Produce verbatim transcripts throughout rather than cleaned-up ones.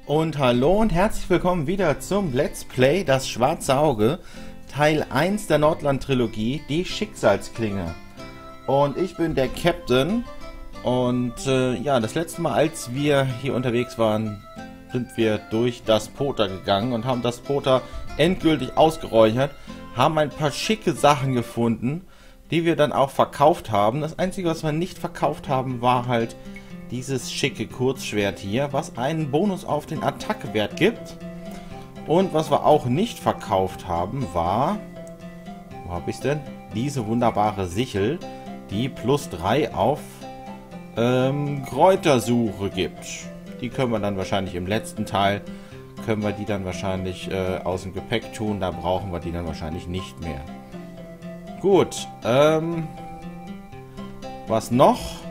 Und hallo und herzlich willkommen wieder zum Let's Play Das Schwarze Auge, Teil eins der Nordland-Trilogie, die Schicksalsklinge. Und ich bin der Captain und äh, ja, das letzte Mal, als wir hier unterwegs waren, sind wir durch das Poter gegangen und haben das Poter endgültig ausgeräuchert, haben ein paar schicke Sachen gefunden, die wir dann auch verkauft haben. Das Einzige, was wir nicht verkauft haben, war halt dieses schicke Kurzschwert hier, was einen Bonus auf den Attackewert gibt. Und was wir auch nicht verkauft haben, war, wo habe ich es denn? Diese wunderbare Sichel, die plus drei auf ähm, Kräutersuche gibt. Die können wir dann wahrscheinlich im letzten Teil, können wir die dann wahrscheinlich äh, aus dem Gepäck tun. Da brauchen wir die dann wahrscheinlich nicht mehr. Gut, ähm, was noch?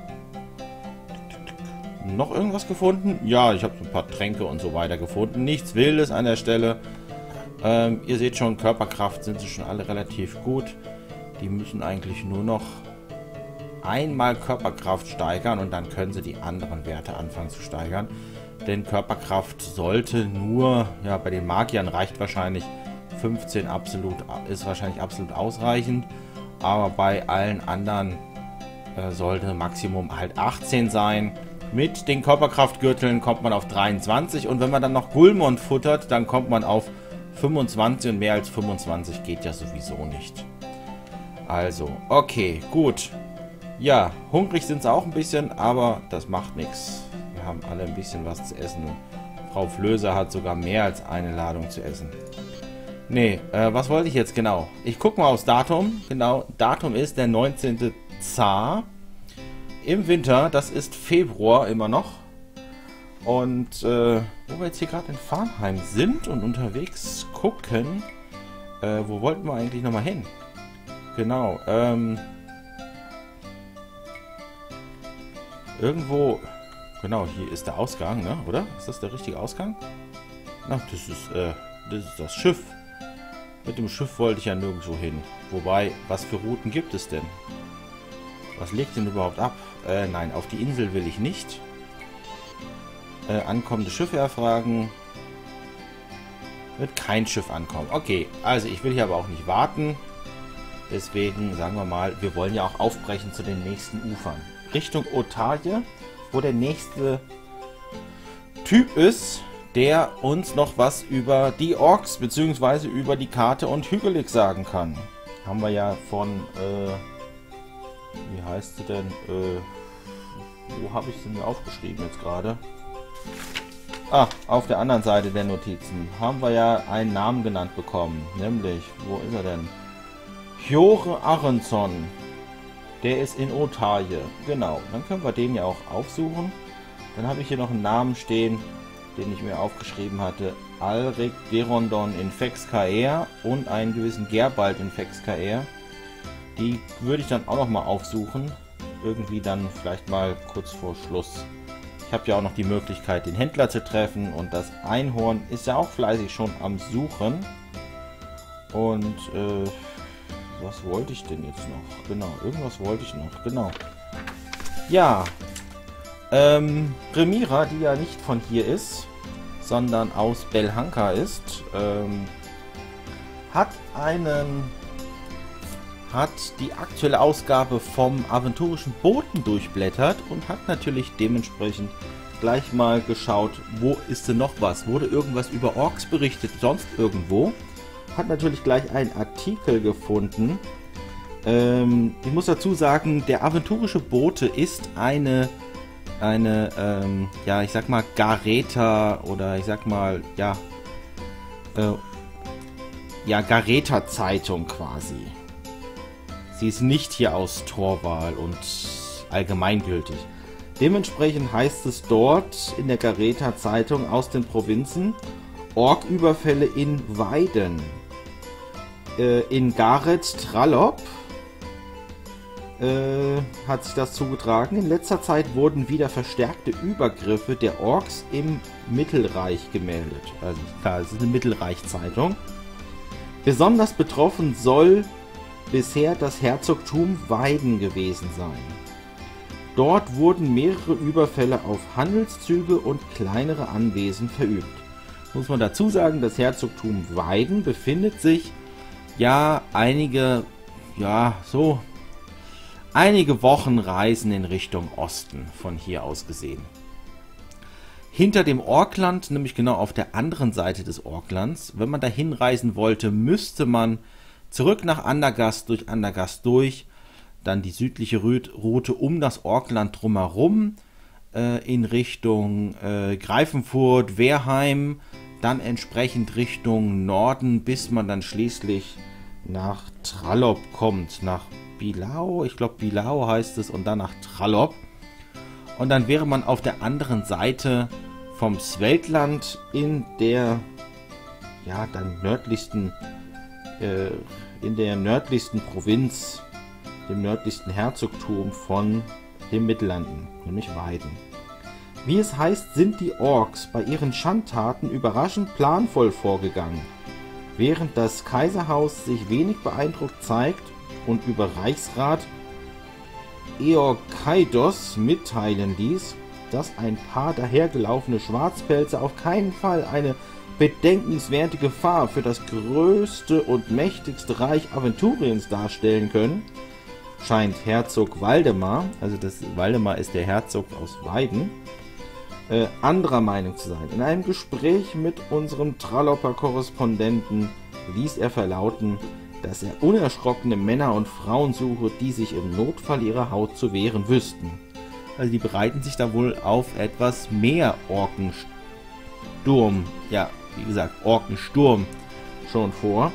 Noch irgendwas gefunden? Ja, ich habe so ein paar Tränke und so weiter gefunden. Nichts Wildes an der Stelle. Ähm, ihr seht schon, Körperkraft sind sie schon alle relativ gut. Die müssen eigentlich nur noch einmal Körperkraft steigern und dann können sie die anderen Werte anfangen zu steigern. Denn Körperkraft sollte nur, ja, bei den Magiern reicht wahrscheinlich fünfzehn absolut, ist wahrscheinlich absolut ausreichend. Aber bei allen anderen äh, sollte Maximum halt achtzehn sein. Mit den Körperkraftgürteln kommt man auf dreiundzwanzig und wenn man dann noch Gulmon futtert, dann kommt man auf fünfundzwanzig und mehr als fünfundzwanzig geht ja sowieso nicht. Also, okay, gut. Ja, hungrig sind sie auch ein bisschen, aber das macht nichts. Wir haben alle ein bisschen was zu essen und Frau Flöser hat sogar mehr als eine Ladung zu essen. Nee, äh, was wollte ich jetzt genau? Ich gucke mal aufs Datum. Genau, Datum ist der neunzehnte Zar. Im Winter, das ist Februar immer noch. Und äh, wo wir jetzt hier gerade in Farnheim sind und unterwegs gucken, äh, wo wollten wir eigentlich nochmal hin? Genau, ähm, irgendwo, genau, hier ist der Ausgang, ne, oder? Ist das der richtige Ausgang? Na, das ist, äh, das ist das Schiff. Mit dem Schiff wollte ich ja nirgendwo hin. Wobei, was für Routen gibt es denn? Was legt denn überhaupt ab? Äh, nein, auf die Insel will ich nicht. Äh, ankommende Schiffe erfragen. Wird kein Schiff ankommen. Okay, also ich will hier aber auch nicht warten. Deswegen sagen wir mal, wir wollen ja auch aufbrechen zu den nächsten Ufern. Richtung Otaje, wo der nächste Typ ist, der uns noch was über die Orks bzw. über die Karte und Hügelig sagen kann. Haben wir ja von... Äh, Wie heißt sie denn? Äh, wo habe ich sie mir aufgeschrieben jetzt gerade? Ah, auf der anderen Seite der Notizen haben wir ja einen Namen genannt bekommen. Nämlich, wo ist er denn? Hjore Aronson. Der ist in Otaje. Genau, dann können wir den ja auch aufsuchen. Dann habe ich hier noch einen Namen stehen, den ich mir aufgeschrieben hatte. Alrik Gerondon in Fexkaer und einen gewissen Gerbald in Fexkaer. Die würde ich dann auch noch mal aufsuchen. Irgendwie dann vielleicht mal kurz vor Schluss. Ich habe ja auch noch die Möglichkeit, den Händler zu treffen. Und das Einhorn ist ja auch fleißig schon am Suchen. Und äh, was wollte ich denn jetzt noch? Genau, irgendwas wollte ich noch. Genau. Ja. Ähm, Remira, die ja nicht von hier ist, sondern aus Belhanka ist, ähm, hat einen... hat die aktuelle Ausgabe vom aventurischen Boten durchblättert und hat natürlich dementsprechend gleich mal geschaut, wo ist denn noch was? Wurde irgendwas über Orks berichtet, sonst irgendwo? Hat natürlich gleich einen Artikel gefunden. Ähm, ich muss dazu sagen, der aventurische Bote ist eine, eine, ähm, ja, ich sag mal, Gareta oder ich sag mal, ja, äh, ja, Gareta-Zeitung quasi. Sie ist nicht hier aus Torwal und allgemeingültig. Dementsprechend heißt es dort in der Gareta-Zeitung aus den Provinzen: Ork-Überfälle in Weiden. Äh, in Gareth Trallop äh, hat sich das zugetragen. In letzter Zeit wurden wieder verstärkte Übergriffe der Orks im Mittelreich gemeldet. Also klar, es ist eine Mittelreich-Zeitung. Besonders betroffen soll bisher das Herzogtum Weiden gewesen sein. Dort wurden mehrere Überfälle auf Handelszüge und kleinere Anwesen verübt. Muss man dazu sagen, das Herzogtum Weiden befindet sich ja einige, ja so, einige Wochen Reisen in Richtung Osten von hier aus gesehen. Hinter dem Orkland, nämlich genau auf der anderen Seite des Orklands, wenn man da hinreisen wollte, müsste man zurück nach Andergast, durch Andergast durch, dann die südliche Route um das Orkland drumherum, äh, in Richtung äh, Greifenfurt, Wehrheim, dann entsprechend Richtung Norden, bis man dann schließlich nach Trallop kommt, nach Bilau, ich glaube Bilau heißt es, und dann nach Trallop. Und dann wäre man auf der anderen Seite vom Sveldland in der, ja, dann nördlichsten, äh, in der nördlichsten Provinz, dem nördlichsten Herzogtum von den Mittellanden, nämlich Weiden. Wie es heißt, sind die Orks bei ihren Schandtaten überraschend planvoll vorgegangen. Während das Kaiserhaus sich wenig beeindruckt zeigt und über Reichsrat Eorkaidos mitteilen ließ, dass ein paar dahergelaufene Schwarzpelze auf keinen Fall eine bedenkenswerte Gefahr für das größte und mächtigste Reich Aventuriens darstellen können, scheint Herzog Waldemar, also das Waldemar ist der Herzog aus Weiden, äh, anderer Meinung zu sein. In einem Gespräch mit unserem Tralloper Korrespondenten ließ er verlauten, dass er unerschrockene Männer und Frauen suche, die sich im Notfall ihrer Haut zu wehren wüssten. Also die bereiten sich da wohl auf etwas mehr Orkensturm, ja, wie gesagt, Orkensturm schon vor.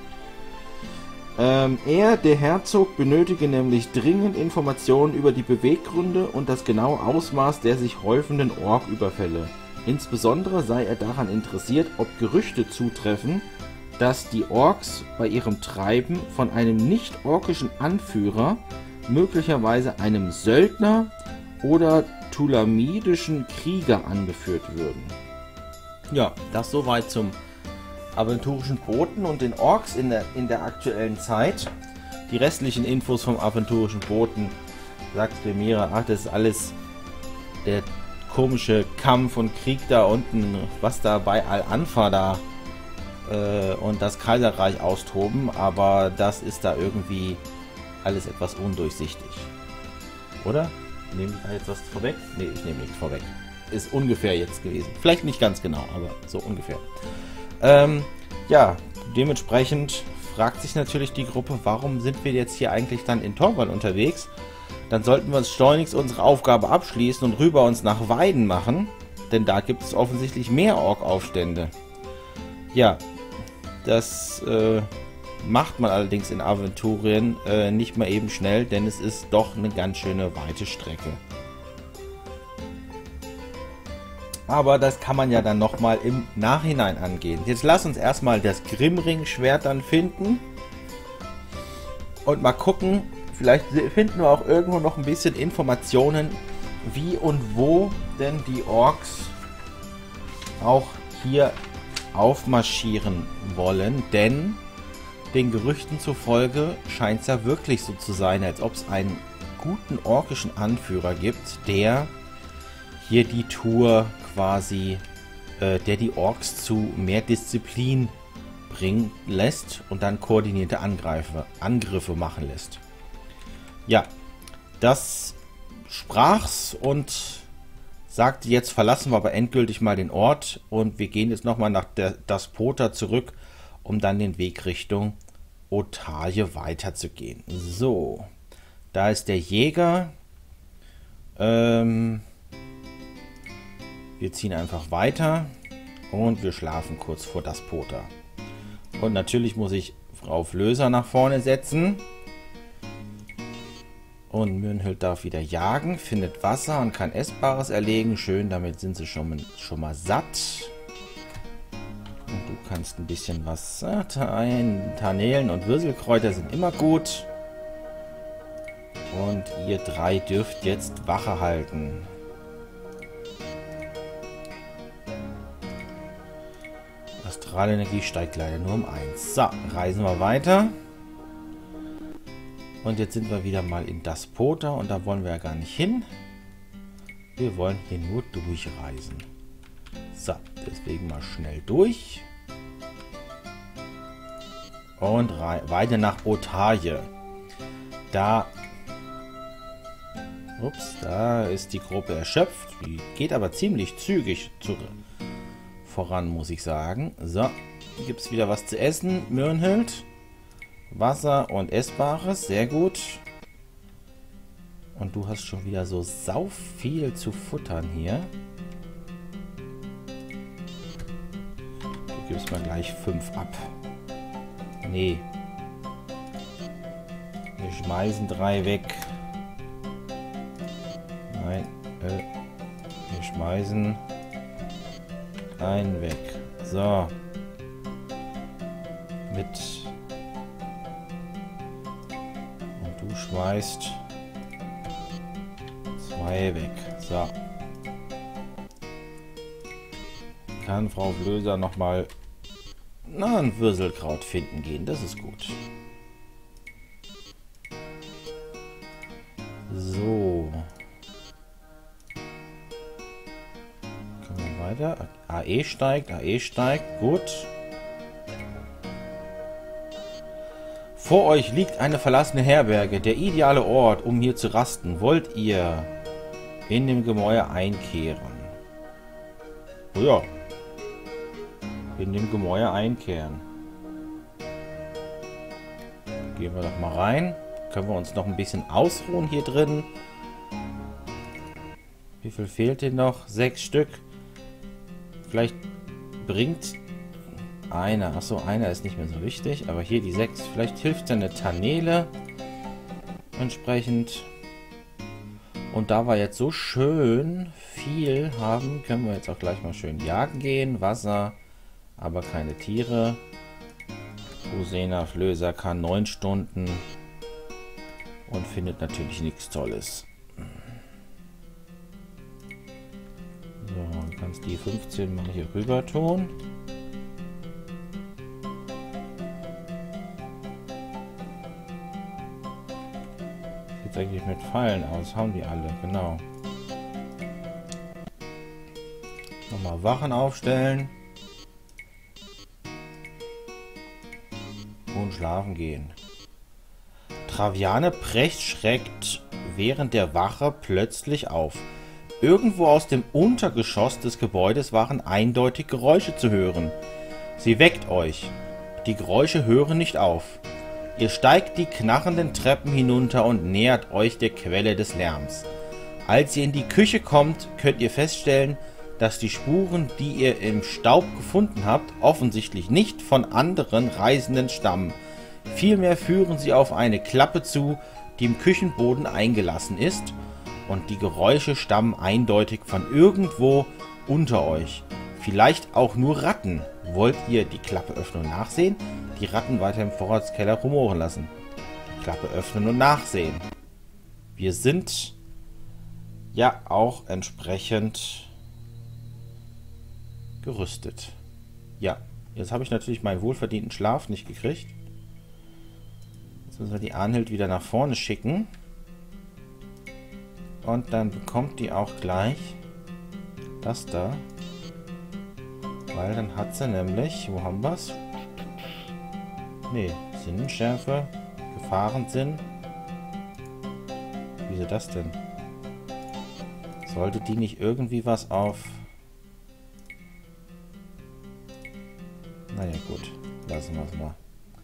Ähm, er, der Herzog, benötige nämlich dringend Informationen über die Beweggründe und das genaue Ausmaß der sich häufenden Orküberfälle. Insbesondere sei er daran interessiert, ob Gerüchte zutreffen, dass die Orks bei ihrem Treiben von einem nicht-orkischen Anführer, möglicherweise einem Söldner oder thulamidischen Krieger angeführt würden. Ja, das soweit zum aventurischen Boten und den Orks in der, in der aktuellen Zeit. Die restlichen Infos vom aventurischen Boten, sagt Remira, ach, das ist alles der komische Kampf und Krieg da unten, was da bei Al-Anfa da äh, und das Kaiserreich austoben, aber das ist da irgendwie alles etwas undurchsichtig. Oder? Nehme ich da jetzt was vorweg? Ne, ich nehme nichts vorweg. Ist ungefähr jetzt gewesen. Vielleicht nicht ganz genau, aber so ungefähr. Ähm, ja, dementsprechend fragt sich natürlich die Gruppe, warum sind wir jetzt hier eigentlich dann in Torwall unterwegs? Dann sollten wir uns schleunigst unsere Aufgabe abschließen und rüber uns nach Weiden machen, denn da gibt es offensichtlich mehr Ork-Aufstände. Ja, das äh, macht man allerdings in Aventurien äh, nicht mal eben schnell, denn es ist doch eine ganz schöne weite Strecke. Aber das kann man ja dann nochmal im Nachhinein angehen. Jetzt lass uns erstmal das Grimmring-Schwert dann finden. Und mal gucken, vielleicht finden wir auch irgendwo noch ein bisschen Informationen, wie und wo denn die Orks auch hier aufmarschieren wollen. Denn den Gerüchten zufolge scheint es ja wirklich so zu sein, als ob es einen guten orkischen Anführer gibt, der hier die Tour quasi, äh, der die Orks zu mehr Disziplin bringen lässt und dann koordinierte Angreife, Angriffe machen lässt. Ja, das sprach's und sagte, jetzt verlassen wir aber endgültig mal den Ort und wir gehen jetzt nochmal nach der Daspota zurück, um dann den Weg Richtung Otaje weiterzugehen. So, da ist der Jäger. Ähm... Wir ziehen einfach weiter und wir schlafen kurz vor Daspota. Und natürlich muss ich Frau Flöser nach vorne setzen. Und Mürnhild darf wieder jagen, findet Wasser und kann Essbares erlegen. Schön, damit sind sie schon, schon mal satt. Und du kannst ein bisschen was teilen. Garnelen und Würselkräuter sind immer gut. Und ihr drei dürft jetzt Wache halten. Astralenergie steigt leider nur um eins. So, reisen wir weiter. Und jetzt sind wir wieder mal in Das Pota und da wollen wir ja gar nicht hin. Wir wollen hier nur durchreisen. So, deswegen mal schnell durch. Und weiter nach Otaje. Da, ups, da ist die Gruppe erschöpft. Die geht aber ziemlich zügig zu, voran, muss ich sagen. So, gibt es wieder was zu essen. Myrnhild, Wasser und Essbares, sehr gut. Und du hast schon wieder so sau viel zu futtern hier. Du gibst mal gleich fünf ab. Nee. Wir schmeißen drei weg. Nein. Äh, wir schmeißen einen weg. So. Mit. Und du schmeißt zwei weg. So. Kann Frau Flöser nochmal na, ein Würselkraut finden gehen. Das ist gut. So. Können wir weiter? A E steigt, A E steigt. Gut. Vor euch liegt eine verlassene Herberge. Der ideale Ort, um hier zu rasten. Wollt ihr in dem Gemäuer einkehren? Oh ja. In dem Gemäuer einkehren. Gehen wir doch mal rein. Können wir uns noch ein bisschen ausruhen hier drin. Wie viel fehlt denn noch? Sechs Stück. Vielleicht bringt einer. Achso, einer ist nicht mehr so wichtig. Aber hier die sechs. Vielleicht hilft ja eine Tanele. Entsprechend. Und da wir jetzt so schön viel haben, können wir jetzt auch gleich mal schön jagen gehen. Wasser. Aber keine Tiere. Rosena Flöser kann neun Stunden und findet natürlich nichts Tolles. So, du kannst die fünfzehn mal hier rüber tun. Sieht eigentlich mit Pfeilen aus, haben die alle, genau. Nochmal Wachen aufstellen. Und schlafen gehen. Traviane Precht schreckt während der Wache plötzlich auf. Irgendwo aus dem Untergeschoss des Gebäudes waren eindeutig Geräusche zu hören. Sie weckt euch. Die Geräusche hören nicht auf. Ihr steigt die knarrenden Treppen hinunter und nähert euch der Quelle des Lärms. Als ihr in die Küche kommt, könnt ihr feststellen, dass die Spuren, die ihr im Staub gefunden habt, offensichtlich nicht von anderen Reisenden stammen. Vielmehr führen sie auf eine Klappe zu, die im Küchenboden eingelassen ist, und die Geräusche stammen eindeutig von irgendwo unter euch. Vielleicht auch nur Ratten. Wollt ihr die Klappe öffnen und nachsehen? Die Ratten weiter im Vorratskeller rumoren lassen. Klappe öffnen und nachsehen. Wir sind ja auch entsprechend gerüstet. Ja, jetzt habe ich natürlich meinen wohlverdienten Schlaf nicht gekriegt. Jetzt müssen wir die Arnhild wieder nach vorne schicken. Und dann bekommt die auch gleich das da. Weil dann hat sie nämlich, wo haben wir es? Ne, Sinnenschärfe, Gefahrensinn. Wieso das denn? Sollte die nicht irgendwie was auf... Naja, gut. Lassen wir es mal.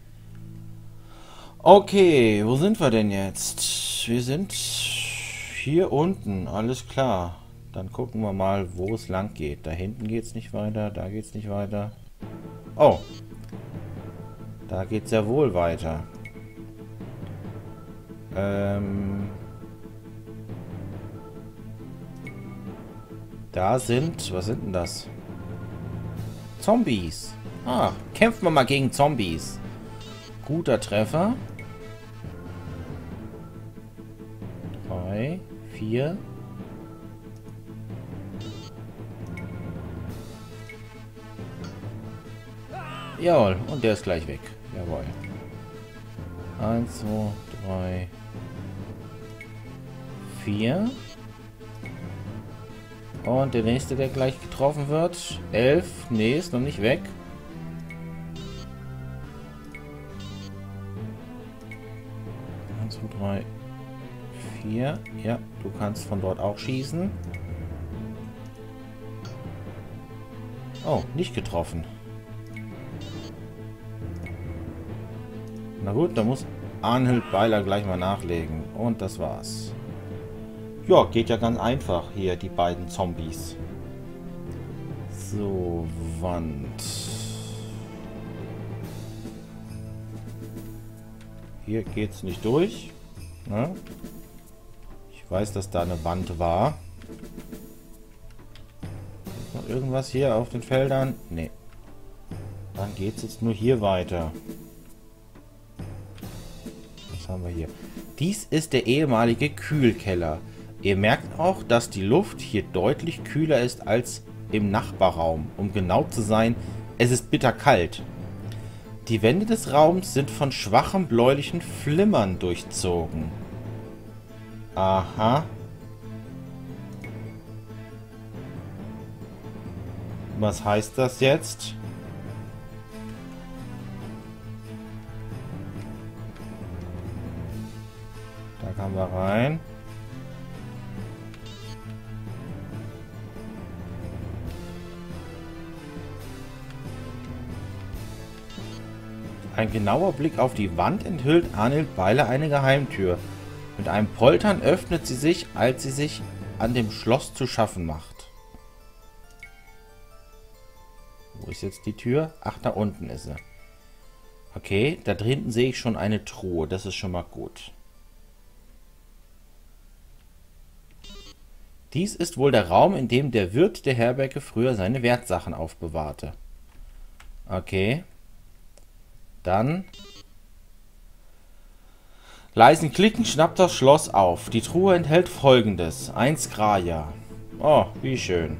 Okay, wo sind wir denn jetzt? Wir sind hier unten. Alles klar. Dann gucken wir mal, wo es lang geht. Da hinten geht es nicht weiter. Da geht es nicht weiter. Oh. Da geht es ja wohl weiter. Ähm... Da sind... Was sind denn das? Zombies. Ah, kämpfen wir mal gegen Zombies. Guter Treffer. Drei, vier. Jawohl, und der ist gleich weg. Jawohl. Eins, zwei, drei, vier. Und der nächste, der gleich getroffen wird. Elf. Nee, ist noch nicht weg. Eins, zwei, drei, vier. Ja, du kannst von dort auch schießen. Oh, nicht getroffen. Na gut, da muss Arnhild Beiler gleich mal nachlegen. Und das war's. Ja, geht ja ganz einfach hier, die beiden Zombies. So, Wand. Hier geht's nicht durch. Ne? Ich weiß, dass da eine Wand war. Ist noch irgendwas hier auf den Feldern? Nee. Dann geht's jetzt nur hier weiter. Was haben wir hier? Dies ist der ehemalige Kühlkeller. Ihr merkt auch, dass die Luft hier deutlich kühler ist als im Nachbarraum. Um genau zu sein, es ist bitterkalt. Die Wände des Raums sind von schwachem bläulichen Flimmern durchzogen. Aha. Was heißt das jetzt? Da kann man rein. Ein genauer Blick auf die Wand enthüllt Arnhild Beiler eine Geheimtür. Mit einem Poltern öffnet sie sich, als sie sich an dem Schloss zu schaffen macht. Wo ist jetzt die Tür? Ach, da unten ist sie. Okay, da drinnen sehe ich schon eine Truhe. Das ist schon mal gut. Dies ist wohl der Raum, in dem der Wirt der Herberge früher seine Wertsachen aufbewahrte. Okay. Dann leisen Klicken schnappt das Schloss auf. Die Truhe enthält Folgendes. Ein Skraja. Oh, wie schön.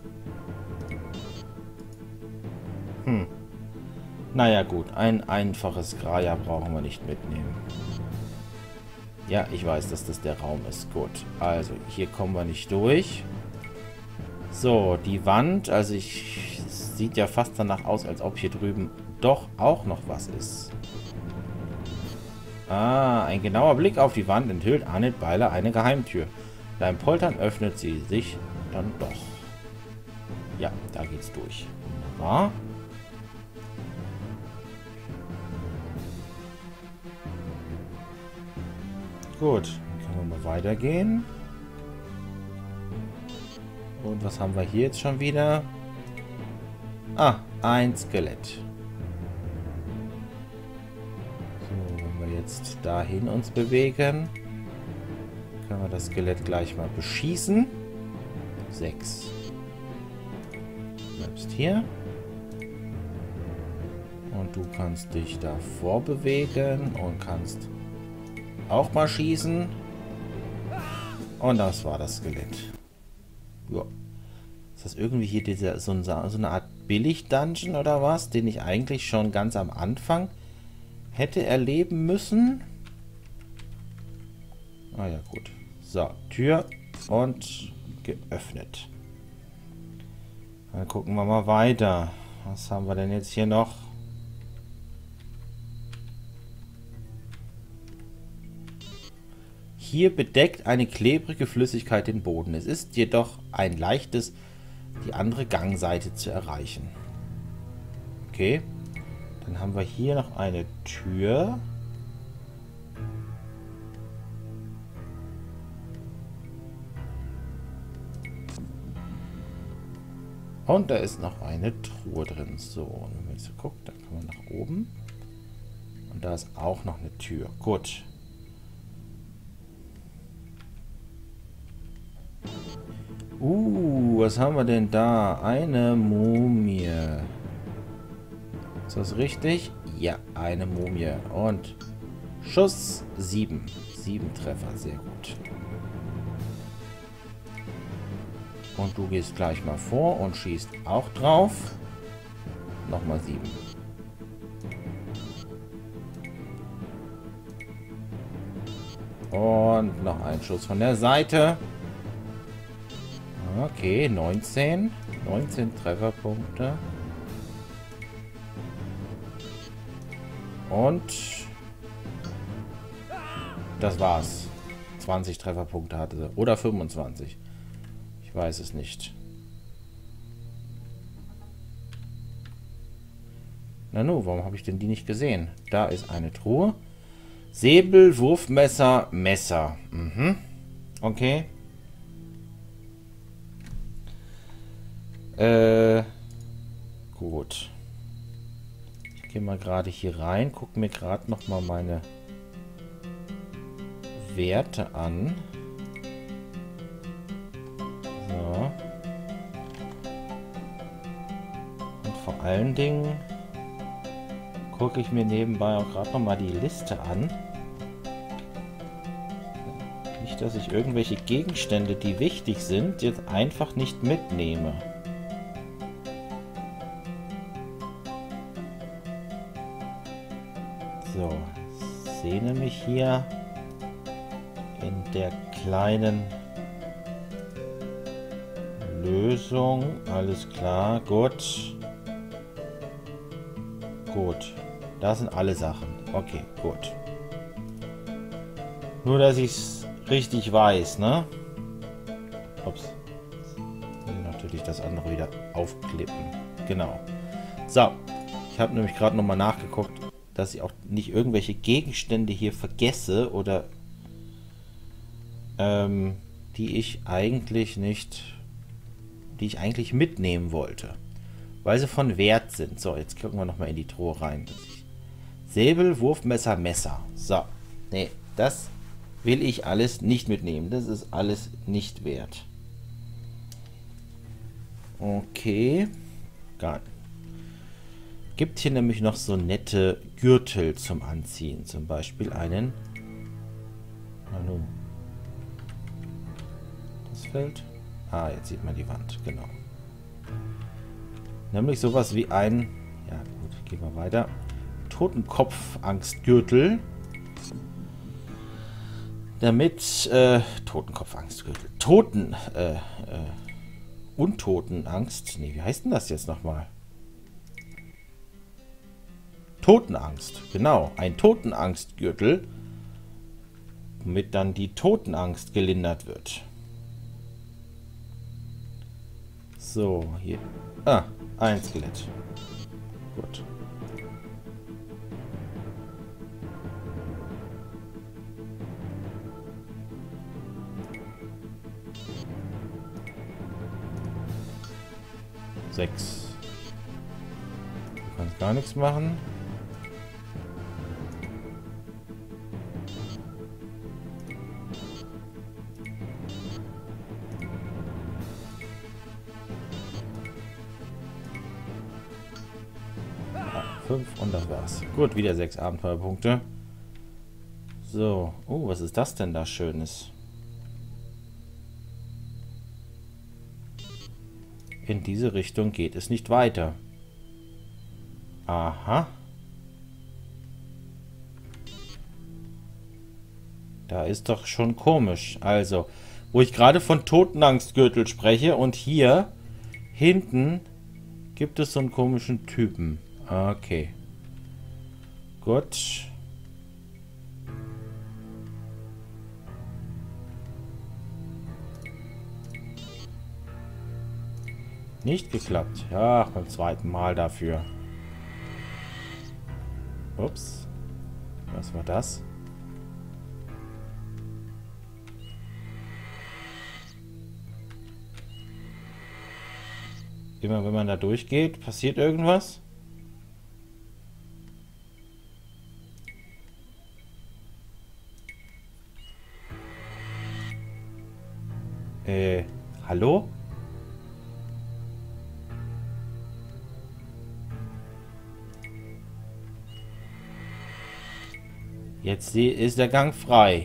Hm. Naja gut, ein einfaches Skraja brauchen wir nicht mitnehmen. Ja, ich weiß, dass das der Raum ist. Gut, also hier kommen wir nicht durch. So, die Wand, also ich, es sieht ja fast danach aus, als ob hier drüben doch auch noch was ist. Ah, ein genauer Blick auf die Wand enthüllt Arnhild Beiler eine Geheimtür. Beim Poltern öffnet sie sich dann doch. Ja, da geht's durch. Wunderbar. Gut, dann können wir mal weitergehen. Und was haben wir hier jetzt schon wieder? Ah, ein Skelett. Jetzt dahin uns bewegen, können wir das Skelett gleich mal beschießen. Sechs. Du bleibst hier. Und du kannst dich davor bewegen und kannst auch mal schießen. Und das war das Skelett. Ja. Ist das irgendwie hier dieser, so, ein, so eine Art Billig-Dungeon oder was, den ich eigentlich schon ganz am Anfang hätte erleben müssen? Ah ja, gut. So, Tür und geöffnet. Dann gucken wir mal weiter. Was haben wir denn jetzt hier noch? Hier bedeckt eine klebrige Flüssigkeit den Boden. Es ist jedoch ein leichtes, die andere Gangseite zu erreichen. Okay. Dann haben wir hier noch eine Tür. Und da ist noch eine Truhe drin. So, und wenn man jetzt guckt, dann kann man nach oben. Und da ist auch noch eine Tür. Gut. Uh, was haben wir denn da? Eine Mumie. Ist das richtig? Ja, eine Mumie. Und Schuss sieben. Sieben Treffer, sehr gut. Und du gehst gleich mal vor und schießt auch drauf. Nochmal sieben. Und noch ein Schuss von der Seite. Okay, neunzehn. neunzehn Trefferpunkte. Und das war's. zwanzig Trefferpunkte hatte sie. Oder fünfundzwanzig. Ich weiß es nicht. Nanu, warum habe ich denn die nicht gesehen? Da ist eine Truhe. Säbel, Wurfmesser, Messer. Mhm. Okay. Äh, gut. Ich gehe mal gerade hier rein, gucke mir gerade noch mal meine Werte an. So. Und vor allen Dingen gucke ich mir nebenbei auch gerade noch mal die Liste an. Nicht, dass ich irgendwelche Gegenstände, die wichtig sind, jetzt einfach nicht mitnehme. So, ich sehe nämlich hier in der kleinen Lösung, alles klar, gut. Gut, das sind alle Sachen. Okay, gut. Nur, dass ich es richtig weiß, ne? Ups. Natürlich das andere wieder aufklippen. Genau. So, ich habe nämlich gerade nochmal nachgeguckt, dass ich auch nicht irgendwelche Gegenstände hier vergesse oder ähm, die ich eigentlich nicht, die ich eigentlich mitnehmen wollte, weil sie von Wert sind. So, jetzt gucken wir nochmal in die Truhe rein. Säbel, Wurfmesser, Messer. So, nee, das will ich alles nicht mitnehmen. Das ist alles nicht wert. Okay, gar nicht. Gibt hier nämlich noch so nette Gürtel zum Anziehen. Zum Beispiel einen. Na nun. Das fällt. Ah, jetzt sieht man die Wand. Genau. Nämlich sowas wie ein. Ja, gut, gehen wir weiter. Totenkopf-Angstgürtel. Damit. Äh, Totenkopf-Angstgürtel. Toten. Äh, äh, Untotenangst. Nee, wie heißt denn das jetzt nochmal? Totenangst, genau, ein Totenangstgürtel, womit dann die Totenangst gelindert wird. So, hier. Ah, ein Skelett. Gut. Sechs. Du kannst gar nichts machen. Und das war's. Gut, wieder sechs Abenteuerpunkte. So. Oh, was ist das denn da Schönes? In diese Richtung geht es nicht weiter. Aha. Da ist doch schon komisch. Also, wo ich gerade von Totenangstgürtel spreche und hier hinten gibt es so einen komischen Typen. Okay. Gut. Nicht geklappt. Ja, beim zweiten Mal dafür. Ups. Was war das? Immer wenn man da durchgeht, passiert irgendwas? Äh, hallo? Jetzt ist der Gang frei.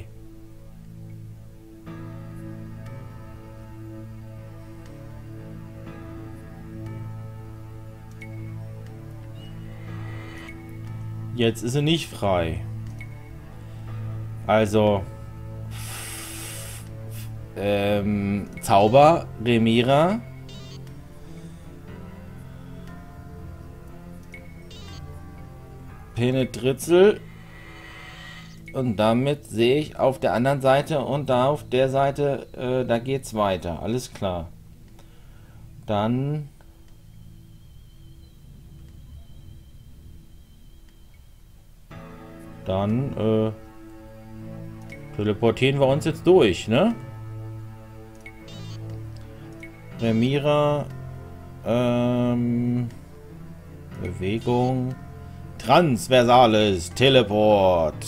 Jetzt ist er nicht frei. Also, ähm, Zauber, Remira. Penetritzel. Und damit sehe ich auf der anderen Seite und da auf der Seite, äh, da geht's weiter. Alles klar. Dann... Dann, äh... teleportieren wir uns jetzt durch, ne? Remira, ähm... Bewegung... Transversales Teleport.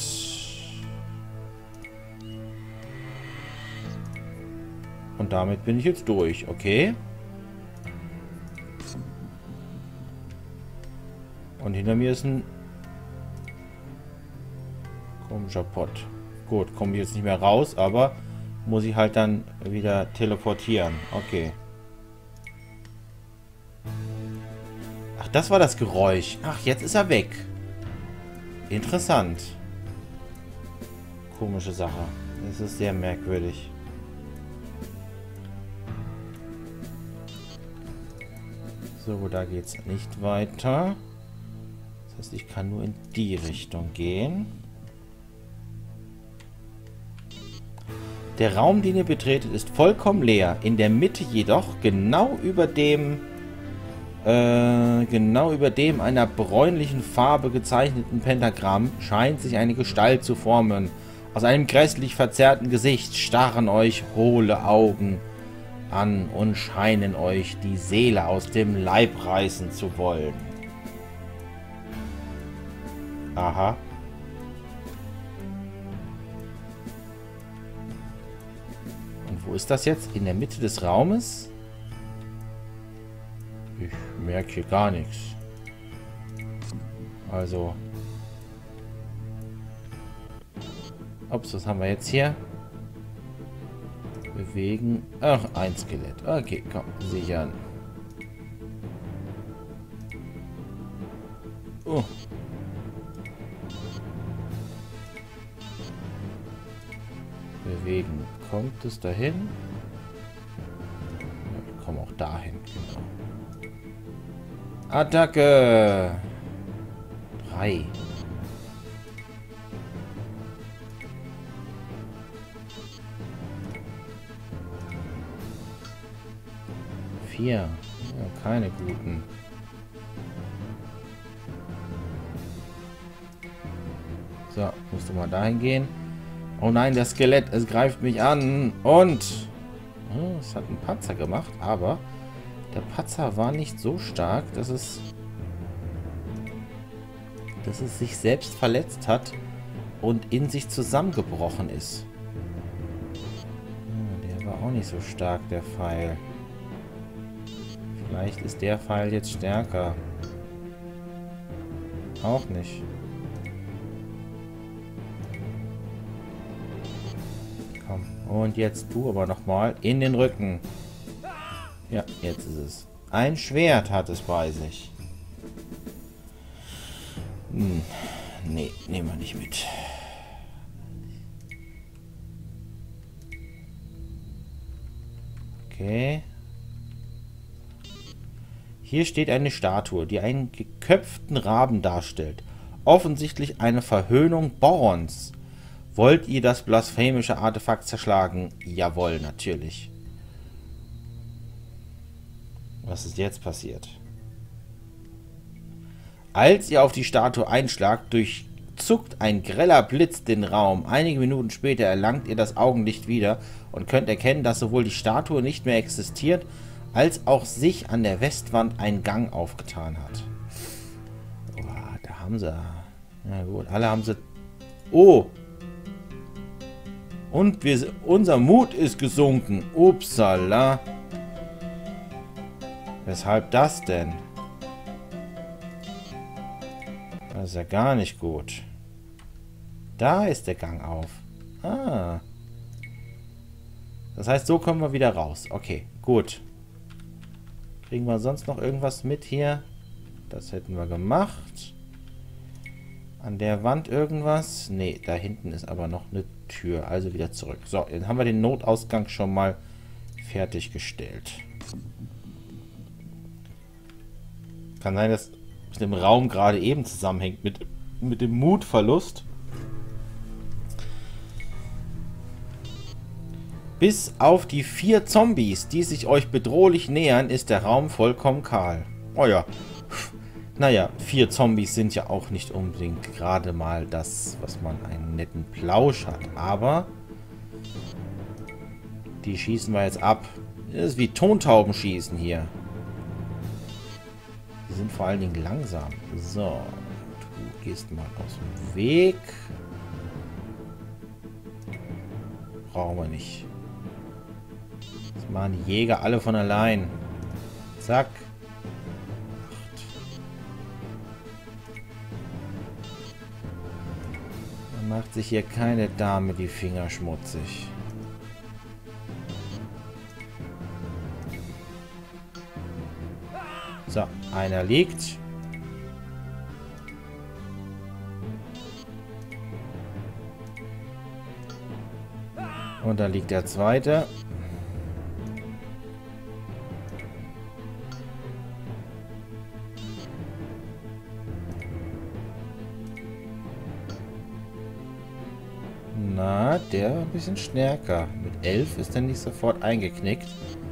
Und damit bin ich jetzt durch, okay? Und hinter mir ist ein komischer Pott. Gut, komme ich jetzt nicht mehr raus, aber muss ich halt dann wieder teleportieren. Okay. Ach, das war das Geräusch. Ach, jetzt ist er weg. Interessant. Komische Sache. Das ist sehr merkwürdig. So, da geht's nicht weiter. Das heißt, ich kann nur in die Richtung gehen. Der Raum, den ihr betretet, ist vollkommen leer. In der Mitte jedoch, genau über dem, äh, genau über dem einer bräunlichen Farbe gezeichneten Pentagramm scheint sich eine Gestalt zu formen. Aus einem grässlich verzerrten Gesicht starren euch hohle Augen an und scheinen euch die Seele aus dem Leib reißen zu wollen. Aha. Und wo ist das jetzt? In der Mitte des Raumes? Ich merke hier gar nichts. Also. Ups, was haben wir jetzt hier? Bewegen. Ach, ein Skelett. Okay, komm, sichern. Oh. Bewegen. Kommt es dahin? Ja, komm auch dahin, genau. Attacke! Drei. Vier. Ja, keine guten. So, musst du mal dahin gehen. Oh nein, das Skelett, es greift mich an. Und oh, es hat einen Patzer gemacht, aber der Patzer war nicht so stark, dass es dass es sich selbst verletzt hat und in sich zusammengebrochen ist. Oh, der war auch nicht so stark, der Pfeil. Vielleicht ist der Pfeil jetzt stärker. Auch nicht. Komm. Und jetzt du aber nochmal in den Rücken. Ja, jetzt ist es. Ein Schwert hat es bei sich. Hm. Nee, nehmen wir nicht mit. Okay. Hier steht eine Statue, die einen geköpften Raben darstellt. Offensichtlich eine Verhöhnung Borons. Wollt ihr das blasphemische Artefakt zerschlagen? Jawohl, natürlich. Was ist jetzt passiert? Als ihr auf die Statue einschlagt, durchzuckt ein greller Blitz den Raum. Einige Minuten später erlangt ihr das Augenlicht wieder und könnt erkennen, dass sowohl die Statue nicht mehr existiert, als auch sich an der Westwand ein Gang aufgetan hat. Oh, da haben sie... Na gut, alle haben sie... Oh! Und wir, unser Mut ist gesunken. Upsala. Weshalb das denn? Das ist ja gar nicht gut. Da ist der Gang auf. Ah. Das heißt, so kommen wir wieder raus. Okay, gut. Kriegen wir sonst noch irgendwas mit hier? Das hätten wir gemacht. An der Wand irgendwas? Ne, da hinten ist aber noch eine Tür. Also wieder zurück. So, dann haben wir den Notausgang schon mal fertiggestellt. Kann sein, dass mit dem Raum gerade eben zusammenhängt mit, mit dem Mutverlust. Bis auf die vier Zombies, die sich euch bedrohlich nähern, ist der Raum vollkommen kahl. Oh ja. Naja, vier Zombies sind ja auch nicht unbedingt gerade mal das, was man einen netten Plausch hat. Aber die schießen wir jetzt ab. Das ist wie Tontauben schießen hier. Die sind vor allen Dingen langsam. So, du gehst mal aus dem Weg. Brauchen wir nicht. Das machen die Jäger alle von allein. Zack. Macht sich hier keine Dame die Finger schmutzig. So, einer liegt. Und da liegt der zweite. Na, der ein bisschen stärker. Mit elf ist er nicht sofort eingeknickt.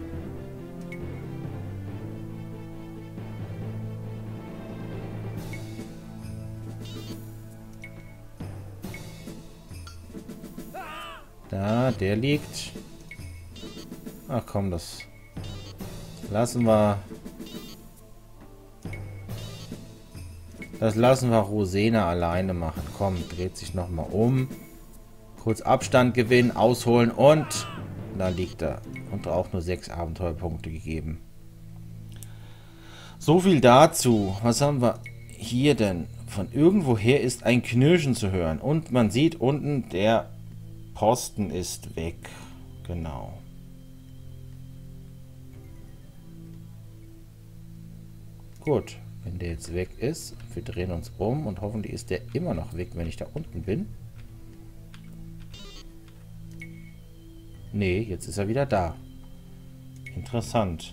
Da, der liegt. Ach komm, das lassen wir. Das lassen wir Rosena alleine machen. Komm, dreht sich nochmal um. Kurz Abstand gewinnen, ausholen und da liegt er. Und auch nur sechs Abenteuerpunkte gegeben. So viel dazu. Was haben wir hier denn? Von irgendwoher ist ein Knirschen zu hören. Und man sieht unten, der Posten ist weg. Genau. Gut, wenn der jetzt weg ist, wir drehen uns um und hoffentlich ist der immer noch weg, wenn ich da unten bin. Nee, jetzt ist er wieder da. Interessant.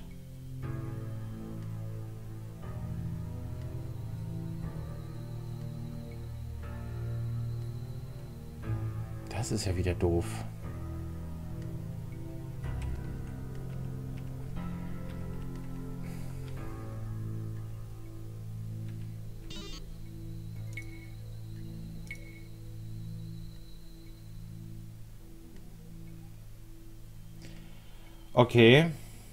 Das ist ja wieder doof. Okay.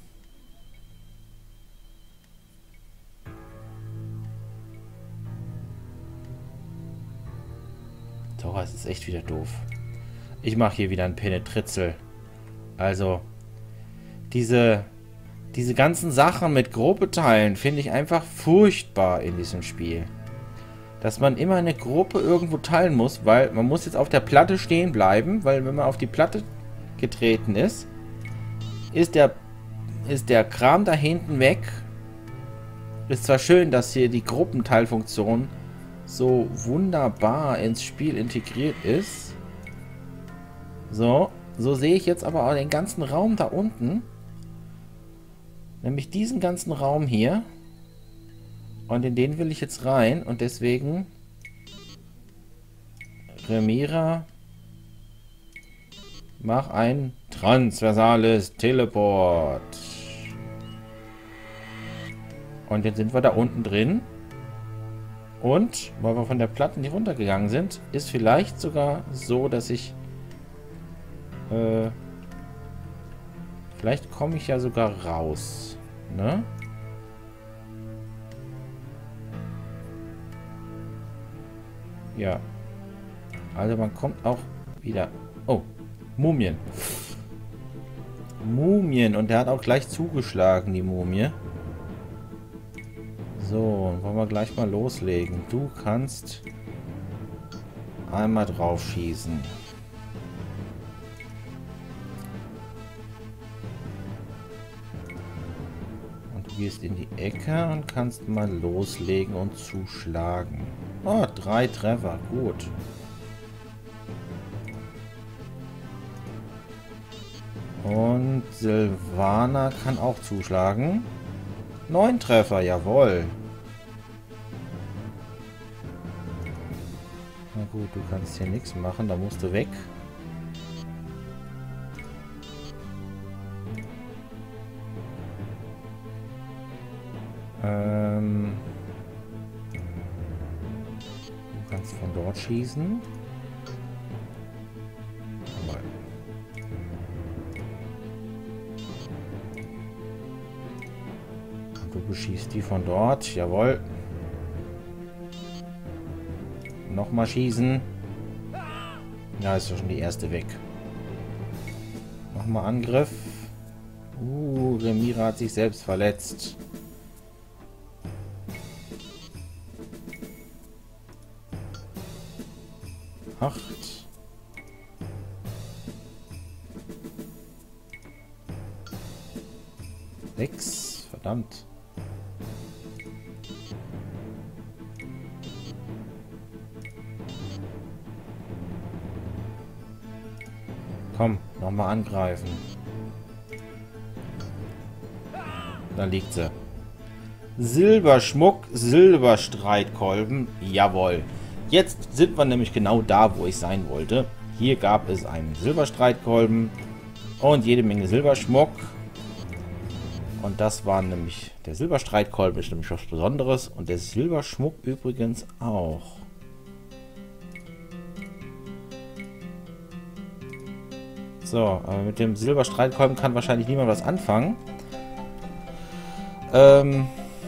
Tora, es ist echt wieder doof. Ich mache hier wieder ein Penetritzel. Also, diese, diese ganzen Sachen mit Gruppe teilen finde ich einfach furchtbar in diesem Spiel. Dass man immer eine Gruppe irgendwo teilen muss, weil man muss jetzt auf der Platte stehen bleiben, weil wenn man auf die Platte getreten ist, ist der, ist der Kram da hinten weg. Ist zwar schön, dass hier die Gruppenteilfunktion so wunderbar ins Spiel integriert ist. So, so sehe ich jetzt aber auch den ganzen Raum da unten. Nämlich diesen ganzen Raum hier. Und in den will ich jetzt rein. Und deswegen Remira, mach ein transversales Teleport. Und jetzt sind wir da unten drin. Und, weil wir von der Platte nicht runtergegangen sind, ist vielleicht sogar so, dass ich äh, vielleicht komme ich ja sogar raus. Ne? Ja. Also man kommt auch wieder... Oh, Mumien. Mumien. Und der hat auch gleich zugeschlagen, die Mumie. So, wollen wir gleich mal loslegen. Du kannst einmal drauf schießen. Und du gehst in die Ecke und kannst mal loslegen und zuschlagen. Oh, drei Treffer. Gut. Und Silvana kann auch zuschlagen. Neun Treffer, jawohl. Na gut, du kannst hier nichts machen, da musst du weg. Ähm, du kannst von dort schießen. Und du beschießt die von dort, jawohl. Nochmal schießen. Ja, ist ja schon die erste weg. Nochmal Angriff. Uh, Remira hat sich selbst verletzt. Acht. Sechs. Verdammt. Komm, nochmal angreifen. Da liegt sie. Silberschmuck, Silberstreitkolben. Jawohl. Jetzt sind wir nämlich genau da, wo ich sein wollte. Hier gab es einen Silberstreitkolben und jede Menge Silberschmuck. Und das war nämlich, der Silberstreitkolben ist nämlich was Besonderes. Und der Silberschmuck übrigens auch. So, aber mit dem Silberstreitkolben kann wahrscheinlich niemand was anfangen. Ähm...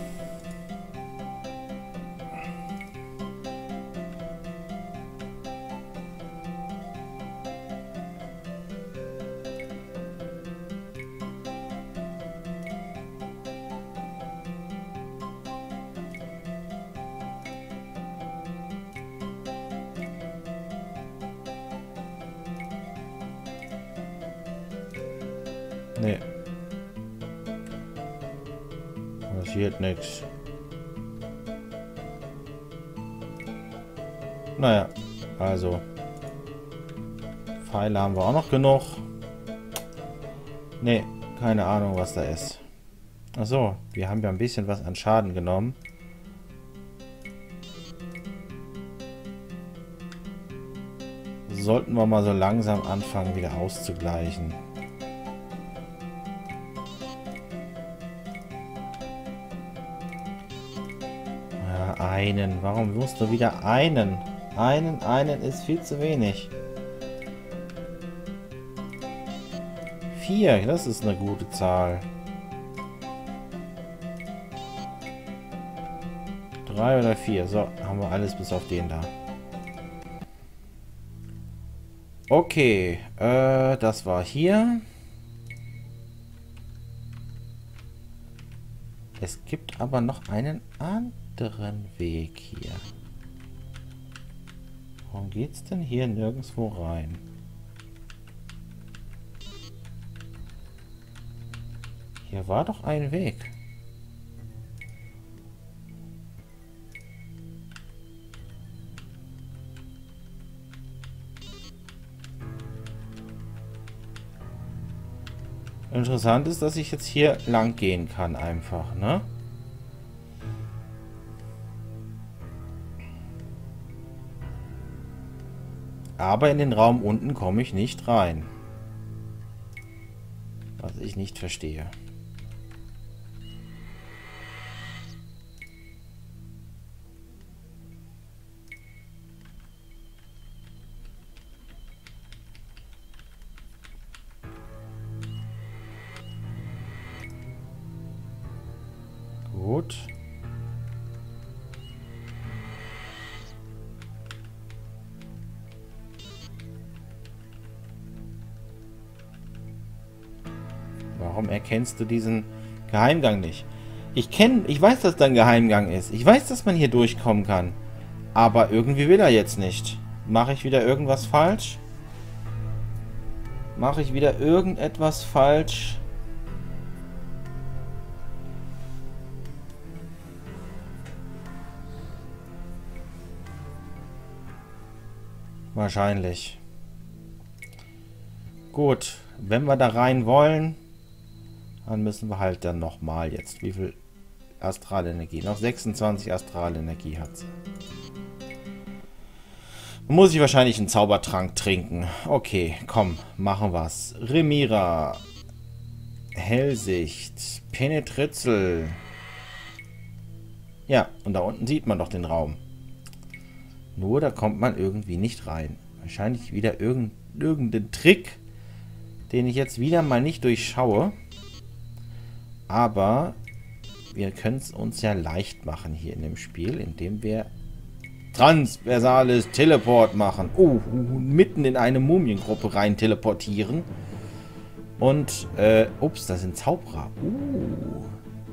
Nee. Passiert nichts. Naja, also. Pfeile haben wir auch noch genug. Nee, keine Ahnung, was da ist. Achso, wir haben ja ein bisschen was an Schaden genommen. Sollten wir mal so langsam anfangen, wieder auszugleichen. Einen. Warum musst du wieder einen? Einen, einen ist viel zu wenig. Vier, das ist eine gute Zahl. Drei oder vier. So, haben wir alles bis auf den da. Okay, äh, das war hier. Es gibt aber noch einen anderen Weg hier. Warum geht's denn hier nirgendwo rein? Hier war doch ein Weg. Interessant ist, dass ich jetzt hier lang gehen kann einfach, ne? Aber in den Raum unten komme ich nicht rein. Was ich nicht verstehe. Gut. Warum erkennst du diesen Geheimgang nicht? Ich kenne, ich weiß, dass da ein Geheimgang ist. Ich weiß, dass man hier durchkommen kann. Aber irgendwie will er jetzt nicht. Mache ich wieder irgendwas falsch? Mache ich wieder irgendetwas falsch? Wahrscheinlich. Gut, wenn wir da rein wollen, dann müssen wir halt dann nochmal jetzt. Wie viel Astralenergie? Noch sechsundzwanzig Astralenergie hat sie. Muss ich wahrscheinlich einen Zaubertrank trinken. Okay, komm, machen wir's. Remira. Hellsicht. Penetritzel. Ja, und da unten sieht man doch den Raum. Nur, da kommt man irgendwie nicht rein. Wahrscheinlich wieder irgend, irgendein Trick, den ich jetzt wieder mal nicht durchschaue. Aber wir können es uns ja leicht machen hier in dem Spiel, indem wir transversales Teleport machen. Oh, mitten in eine Mumiengruppe rein teleportieren. Und, äh, ups, da sind Zauberer. Uh.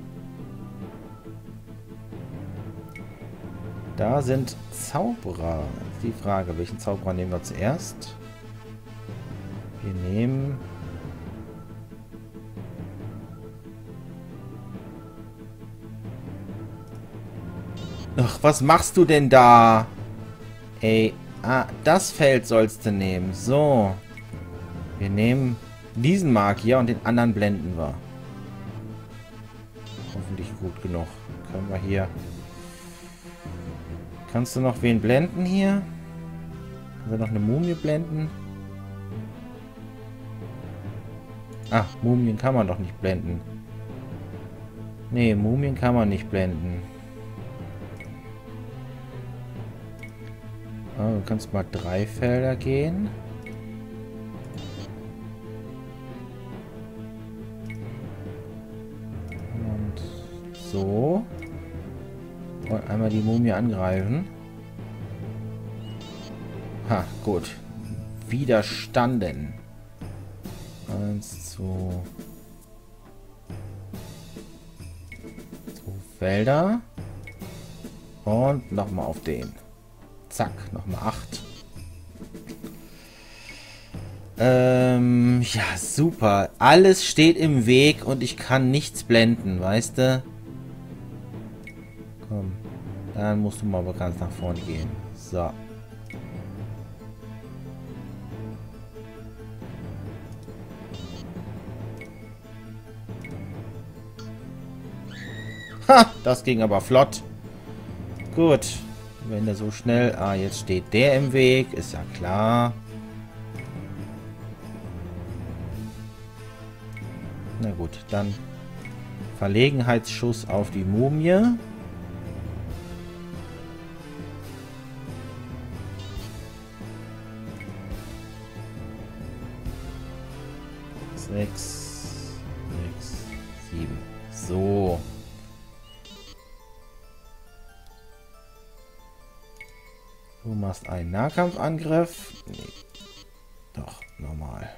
Da sind Zauberer. Jetzt die Frage, welchen Zauberer nehmen wir zuerst? Wir nehmen... Ach, was machst du denn da? Ey, ah, das Feld sollst du nehmen. So. Wir nehmen diesen Magier und den anderen blenden wir. Hoffentlich gut genug. Können wir hier... Kannst du noch wen blenden hier? Kannst du noch eine Mumie blenden? Ah, Mumien kann man doch nicht blenden. Nee, Mumien kann man nicht blenden. Oh, du kannst mal drei Felder gehen. Und so. Und einmal die Mumie angreifen. Ha, gut. Widerstanden. Eins, zwei. Zwei Felder. Und nochmal auf den. Zack, nochmal acht. Ähm, ja, super. Alles steht im Weg und ich kann nichts blenden, weißt du? Komm, dann musst du mal ganz nach vorne gehen. So. Ha, das ging aber flott. Gut. Wenn der so schnell... Ah, jetzt steht der im Weg. Ist ja klar. Na gut, dann Verlegenheitsschuss auf die Mumie. Sechs, sechs, sieben. So. Du machst einen Nahkampfangriff. Nee. Doch, normal.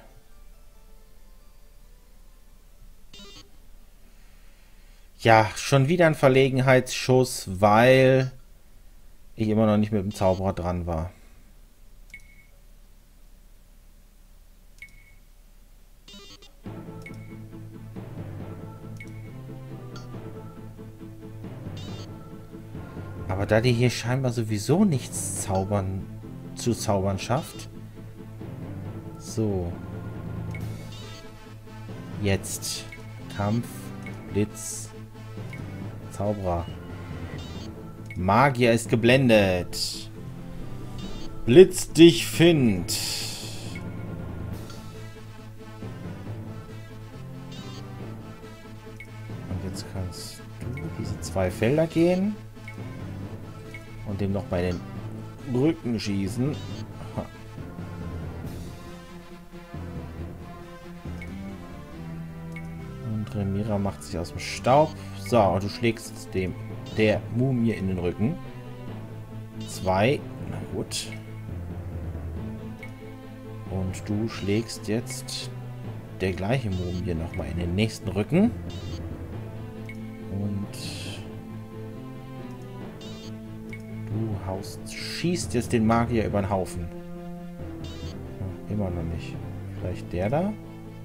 Ja, schon wieder ein Verlegenheitsschuss, weil ich immer noch nicht mit dem Zauberer dran war. Aber da die hier scheinbar sowieso nichts zaubern zu zaubern schafft. So. Jetzt. Kampf. Blitz. Zauberer. Magier ist geblendet. Blitz dich find. Und jetzt kannst du diese zwei Felder gehen. Und dem noch bei den Rücken schießen. Aha. Und Remira macht sich aus dem Staub. So, und du schlägst dem der Mumie in den Rücken. Zwei. Na gut. Und du schlägst jetzt der gleiche Mumie nochmal in den nächsten Rücken. Und du haust, schießt jetzt den Magier über den Haufen. Hm, immer noch nicht. Vielleicht der da?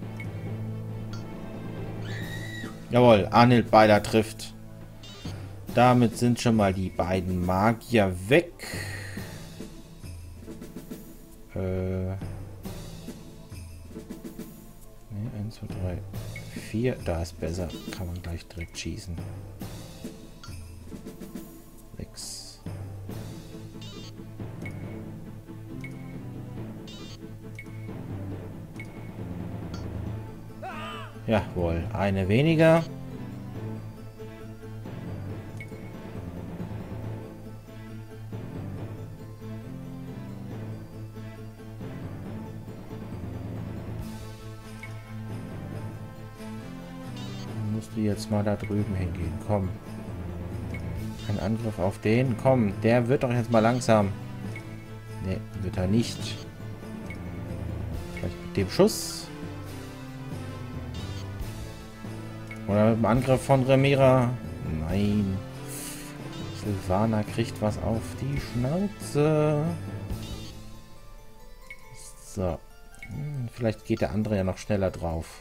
Jawohl, Arnild Beider trifft. Damit sind schon mal die beiden Magier weg. Äh. Ne, eins, zwei, drei, vier. Da ist besser. Kann man gleich direkt schießen. sechs. Jawohl, eine weniger. Musst du jetzt mal da drüben hingehen. Komm. Ein Angriff auf den. Komm, der wird doch jetzt mal langsam. Ne, wird er nicht. Vielleicht mit dem Schuss. Oder mit dem Angriff von Remira. Nein. Sylvana kriegt was auf die Schnauze. So. Hm, vielleicht geht der andere ja noch schneller drauf.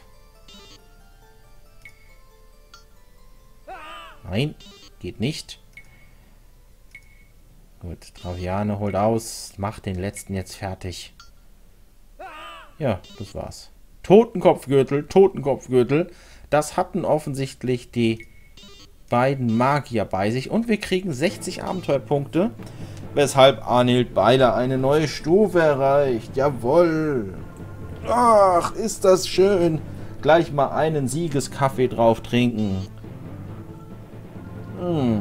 Nein, geht nicht. Gut, Traviane holt aus. Macht den letzten jetzt fertig. Ja, das war's. Totenkopfgürtel, Totenkopfgürtel. Das hatten offensichtlich die beiden Magier bei sich. Und wir kriegen sechzig Abenteuerpunkte. Weshalb Arnild Beiler eine neue Stufe erreicht. Jawohl. Ach, ist das schön. Gleich mal einen Siegeskaffee drauf trinken. Hm.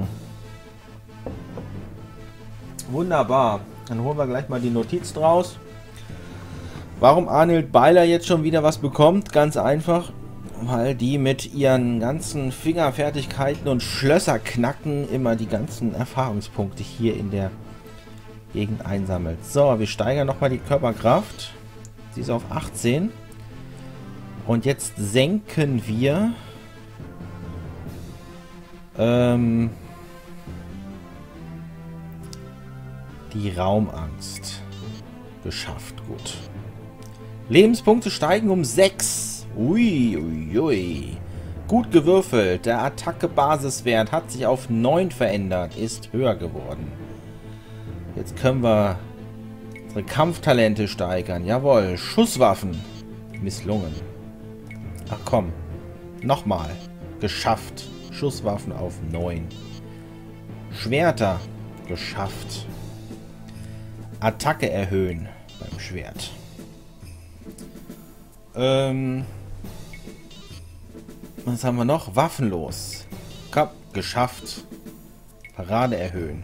Wunderbar. Dann holen wir gleich mal die Notiz draus. Warum Arnild Beiler jetzt schon wieder was bekommt? Ganz einfach. Weil die mit ihren ganzen Fingerfertigkeiten und Schlösserknacken immer die ganzen Erfahrungspunkte hier in der Gegend einsammelt. So, wir steigern nochmal die Körperkraft. Sie ist auf achtzehn. Und jetzt senken wir ähm, die Raumangst. Geschafft, gut. Lebenspunkte steigen um sechs. Ui, ui, ui. Gut gewürfelt. Der Attacke-Basiswert hat sich auf neun verändert. Ist höher geworden. Jetzt können wir unsere Kampftalente steigern. Jawohl. Schusswaffen. Misslungen. Ach komm. Nochmal. Geschafft. Schusswaffen auf neun. Schwerter. Geschafft. Attacke erhöhen beim Schwert. Ähm... Was haben wir noch? Waffenlos. Komm, geschafft. Parade erhöhen.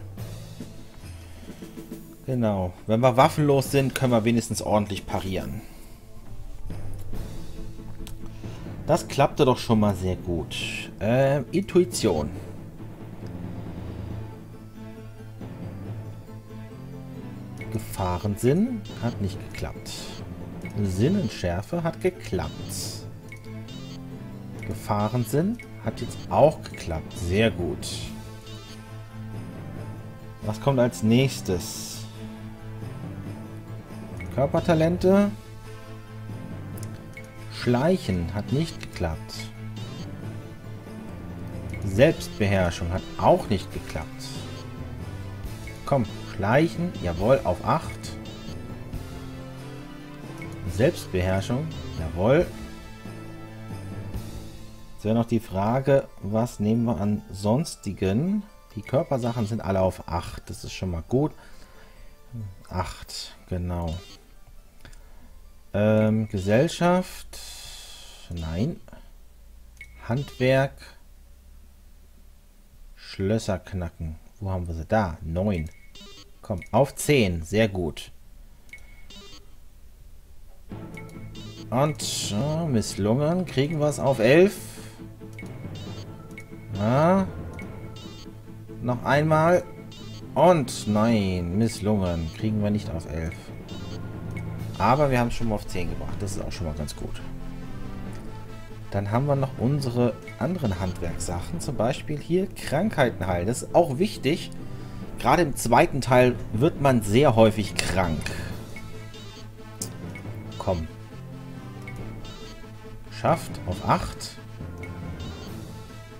Genau. Wenn wir waffenlos sind, können wir wenigstens ordentlich parieren. Das klappte doch schon mal sehr gut. Äh, Intuition. Gefahrensinn hat nicht geklappt. Sinnenschärfe hat geklappt. Gefahrensinn hat jetzt auch geklappt. Sehr gut. Was kommt als nächstes? Körpertalente. Schleichen hat nicht geklappt. Selbstbeherrschung hat auch nicht geklappt. Komm, Schleichen. Jawohl, auf acht. Selbstbeherrschung. Jawohl. Jetzt wäre noch die Frage, was nehmen wir an sonstigen? Die Körpersachen sind alle auf acht. Das ist schon mal gut. acht, genau. Ähm, Gesellschaft. Nein. Handwerk. Schlösser knacken. Wo haben wir sie? Da. neun. Komm, auf zehn. Sehr gut. Und oh, misslungen. Kriegen wir es auf elf. Ja. Noch einmal. Und nein, misslungen. Kriegen wir nicht auf elf. Aber wir haben es schon mal auf zehn gebracht. Das ist auch schon mal ganz gut. Dann haben wir noch unsere anderen Handwerkssachen. Zum Beispiel hier Krankheiten heilen. Das ist auch wichtig. Gerade im zweiten Teil wird man sehr häufig krank. Komm. Schafft auf acht.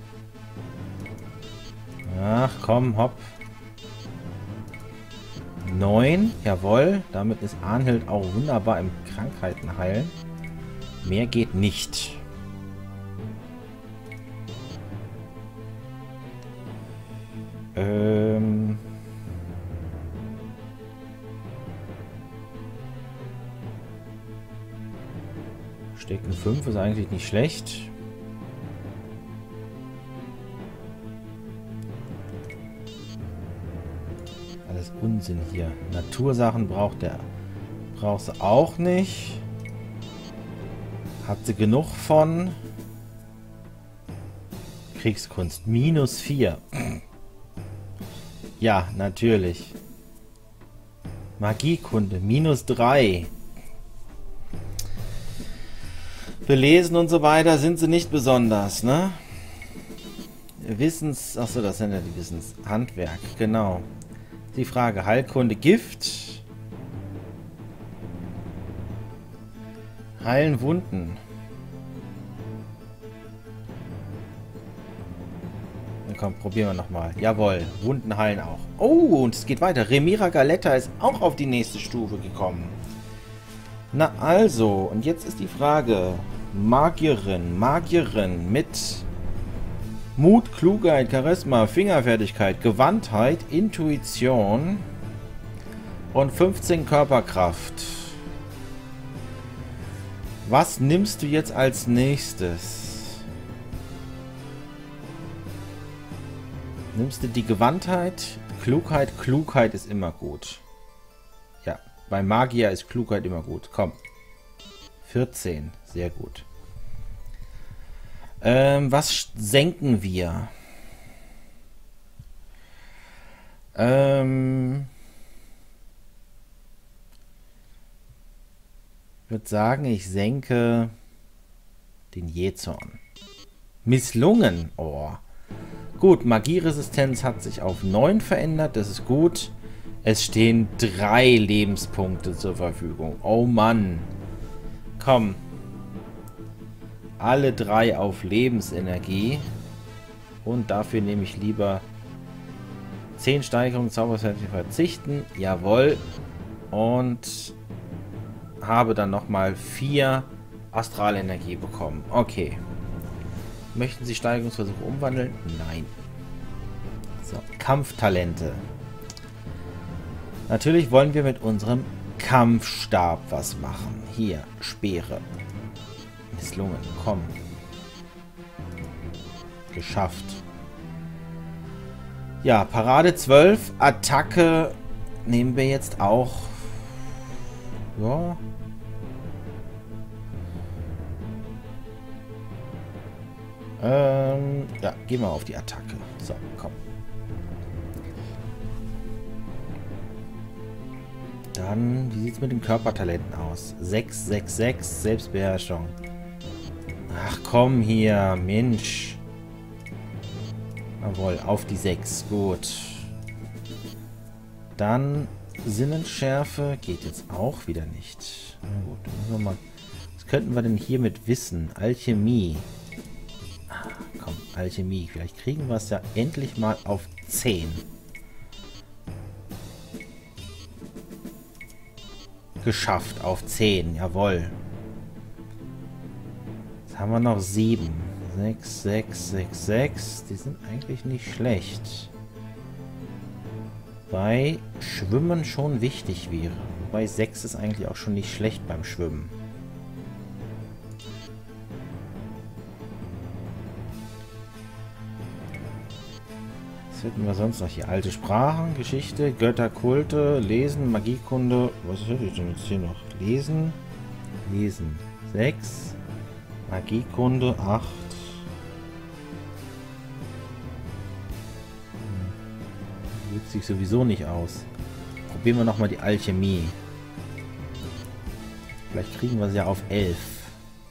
Ach komm, hopp. neun, jawohl. Damit ist Arnhild auch wunderbar im Krankheiten heilen. Mehr geht nicht. Ähm... Stecken fünf ist eigentlich nicht schlecht. Alles Unsinn hier. Natursachen braucht der. Braucht sie auch nicht. Hat sie genug von. Kriegskunst. Minus vier. Ja, natürlich. Magiekunde. Minus drei. Belesen und so weiter sind sie nicht besonders, ne? Wissens... Achso, das sind ja die Wissenshandwerk. Genau. Die Frage, Heilkunde, Gift. Heilen Wunden. Na komm, probieren wir nochmal. Jawohl, Wunden heilen auch. Oh, und es geht weiter. Remira Galetta ist auch auf die nächste Stufe gekommen. Na also, und jetzt ist die Frage. Magierin, Magierin mit Mut, Klugheit, Charisma, Fingerfertigkeit, Gewandtheit, Intuition und fünfzehn Körperkraft. Was nimmst du jetzt als nächstes? Nimmst du die Gewandtheit? Klugheit, Klugheit ist immer gut. Ja, bei Magier ist Klugheit immer gut. Komm. vierzehn, sehr gut. Ähm, was senken wir? Ähm, ich würde sagen, ich senke den Jähzorn. Misslungen. Oh. Gut, Magieresistenz hat sich auf neun verändert. Das ist gut. Es stehen drei Lebenspunkte zur Verfügung. Oh Mann. Komm. Alle drei auf Lebensenergie. Und dafür nehme ich lieber zehn Steigerungen, Zauberfertigkeit verzichten. Jawohl. Und habe dann nochmal vier Astralenergie bekommen. Okay. Möchten Sie Steigerungsversuche umwandeln? Nein. So, Kampftalente. Natürlich wollen wir mit unserem Kampfstab was machen. Hier, Speere. Misslungen, komm. Geschafft. Ja, Parade zwölf. Attacke nehmen wir jetzt auch. Ja. Ähm, ja, gehen wir auf die Attacke. So, komm. Dann, wie sieht es mit den Körpertalenten aus? sechs, sechs, sechs, Selbstbeherrschung. Ach komm hier, Mensch. Jawohl, auf die sechs. Gut. Dann Sinnenschärfe geht jetzt auch wieder nicht. Na gut, dann wir mal. Was könnten wir denn hier mit Wissen? Alchemie. Ah, komm, Alchemie. Vielleicht kriegen wir es ja endlich mal auf zehn. Geschafft, auf zehn. Jawohl. Jetzt haben wir noch sieben. sechs, sechs, sechs, sechs. Die sind eigentlich nicht schlecht. Wobei Schwimmen schon wichtig wäre. Wobei sechs ist eigentlich auch schon nicht schlecht beim Schwimmen. Was hätten wir sonst noch hier? Alte Sprachen, Geschichte, Götterkulte, Lesen, Magiekunde. Was hätte ich denn jetzt hier noch? Lesen. Lesen. sechs. Magiekunde acht. Wirkt sich sowieso nicht aus. Probieren wir nochmal die Alchemie. Vielleicht kriegen wir sie ja auf elf.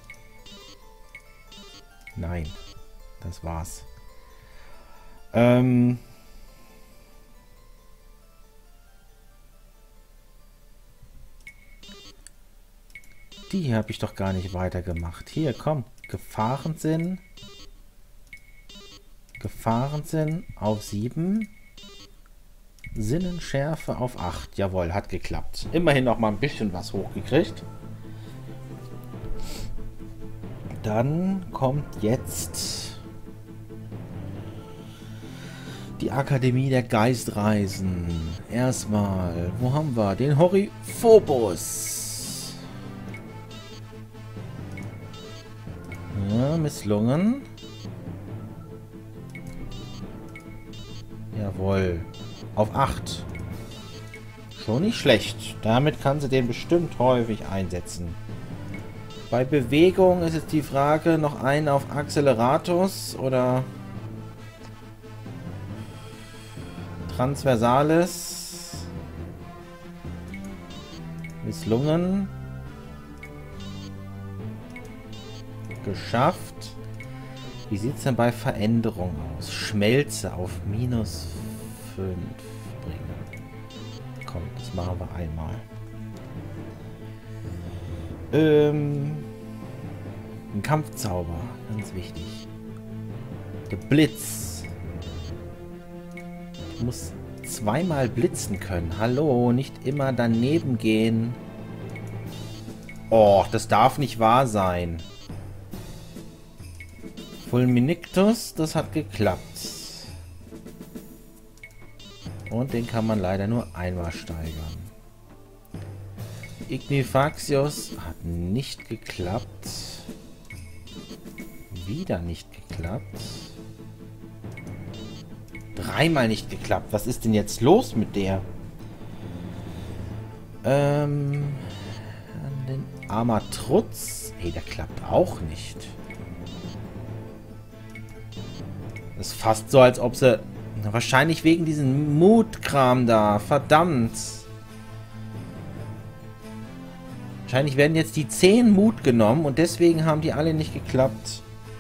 Nein. Das war's. Ähm... Die habe ich doch gar nicht weitergemacht. Hier, komm. Gefahrensinn. Gefahrensinn auf sieben. Sinnenschärfe auf acht. Jawohl, hat geklappt. Immerhin noch mal ein bisschen was hochgekriegt. Dann kommt jetzt die Akademie der Geistreisen. Erstmal, wo haben wir? Den Horiphobos. Ja, misslungen. Jawohl. Auf acht. Schon nicht schlecht. Damit kann sie den bestimmt häufig einsetzen. Bei Bewegung ist jetzt die Frage, noch einen auf Acceleratus oder Transversales. Misslungen. Geschafft. Wie sieht es denn bei Veränderung aus? Schmelze auf minus fünf bringen. Komm, das machen wir einmal. Ähm, ein Kampfzauber, ganz wichtig. Der Blitz. Ich muss zweimal blitzen können. Hallo, nicht immer daneben gehen. Oh, das darf nicht wahr sein. Fulminictus, das hat geklappt. Und den kann man leider nur einmal steigern. Ignifaxius hat nicht geklappt. Wieder nicht geklappt. Dreimal nicht geklappt. Was ist denn jetzt los mit der? Ähm... Den Armatrutz. Hey, der klappt auch nicht. Das ist fast so, als ob sie... Wahrscheinlich wegen diesem Mutkram da. Verdammt. Wahrscheinlich werden jetzt die zehn Mut genommen und deswegen haben die alle nicht geklappt.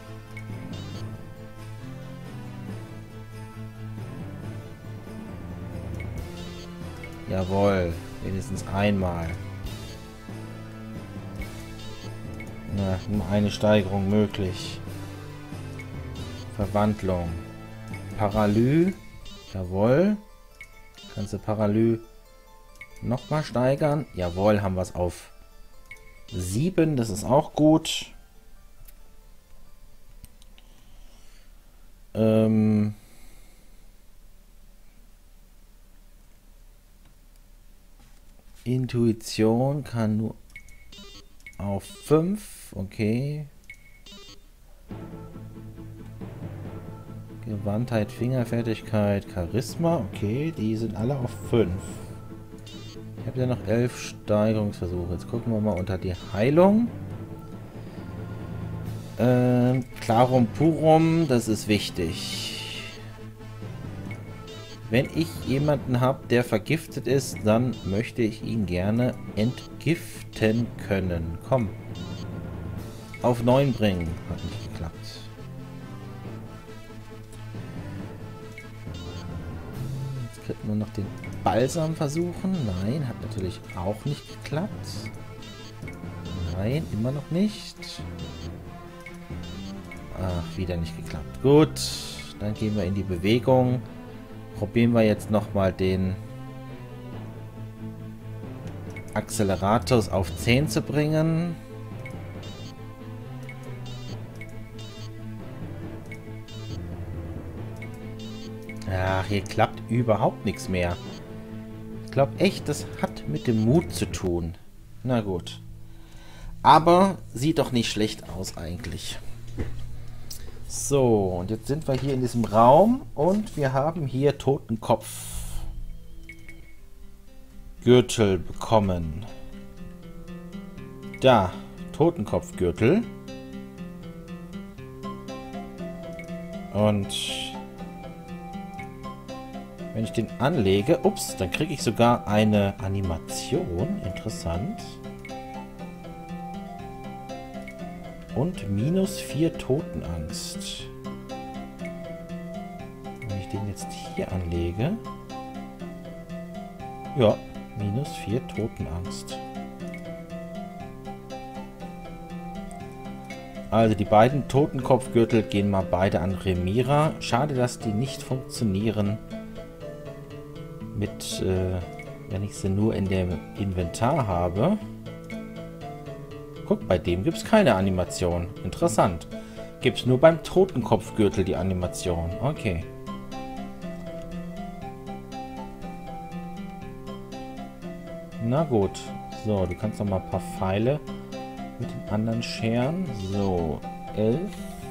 Jawohl. Wenigstens einmal. Na, nur eine Steigerung möglich. Verwandlung. Paralü. Jawohl. Kannst du Paralü nochmal steigern? Jawohl, haben wir es auf sieben. Das ist auch gut. Ähm... Intuition kann nur auf fünf. Okay. Gewandtheit, Fingerfertigkeit, Charisma. Okay, die sind alle auf fünf. Ich habe ja noch elf Steigerungsversuche. Jetzt gucken wir mal unter die Heilung. Ähm, Clarum Purum, das ist wichtig. Wenn ich jemanden habe, der vergiftet ist, dann möchte ich ihn gerne entgiften können. Komm. Auf neun bringen. Hat nicht geklappt. Jetzt könnten wir noch den Balsam versuchen. Nein, hat natürlich auch nicht geklappt. Nein, immer noch nicht. Ach, wieder nicht geklappt. Gut, dann gehen wir in die Bewegung. Probieren wir jetzt nochmal den Acceleratus auf zehn zu bringen. Ach, hier klappt überhaupt nichts mehr. Ich glaube echt, das hat mit dem Mut zu tun. Na gut. Aber sieht doch nicht schlecht aus eigentlich. So, und jetzt sind wir hier in diesem Raum und wir haben hier Totenkopf Gürtel bekommen. Da, Totenkopfgürtel. Und wenn ich den anlege, ups, dann kriege ich sogar eine Animation. Interessant. Und minus vier Totenangst. Wenn ich den jetzt hier anlege. Ja, minus vier Totenangst. Also die beiden Totenkopfgürtel gehen mal beide an Remira. Schade, dass die nicht funktionieren mit, äh, wenn ich sie nur in dem Inventar habe. Guck, bei dem gibt es keine Animation. Interessant. Gibt es nur beim Totenkopfgürtel die Animation. Okay. Na gut. So, du kannst noch mal ein paar Pfeile mit den anderen scheren. So, elf.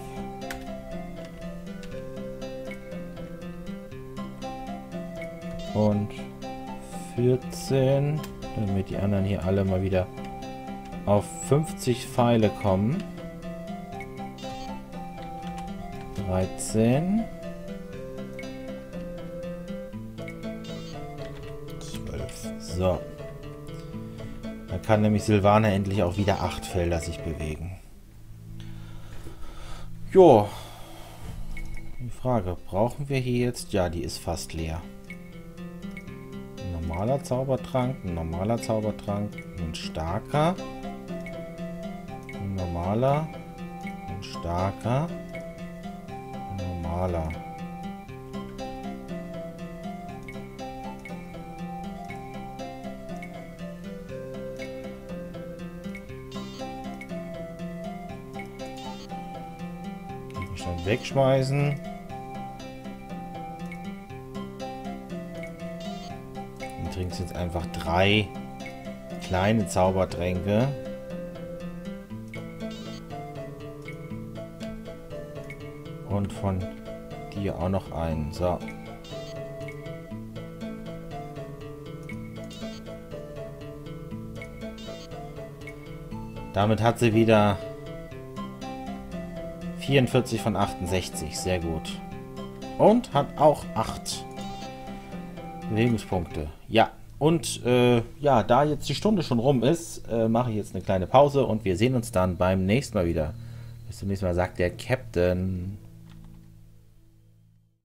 Und vierzehn. Damit die anderen hier alle mal wieder auf fünfzig Pfeile kommen. dreizehn. zwölf. So. Da kann nämlich Sylvaner endlich auch wieder acht Felder sich bewegen. Jo. Die Frage, brauchen wir hier jetzt? Ja, die ist fast leer. Ein normaler Zaubertrank, ein normaler Zaubertrank, ein starker, ein normaler, ein starker, ein normaler. Gegenstand wegschmeißen. Du trinkst jetzt einfach drei kleine Zaubertränke. Und von dir auch noch einen. So. Damit hat sie wieder vierundvierzig von achtundsechzig. Sehr gut. Und hat auch acht Bewegungspunkte. Ja. Und äh, ja, da jetzt die Stunde schon rum ist, äh, mache ich jetzt eine kleine Pause und wir sehen uns dann beim nächsten Mal wieder. Bis zum nächsten Mal, sagt der Captain.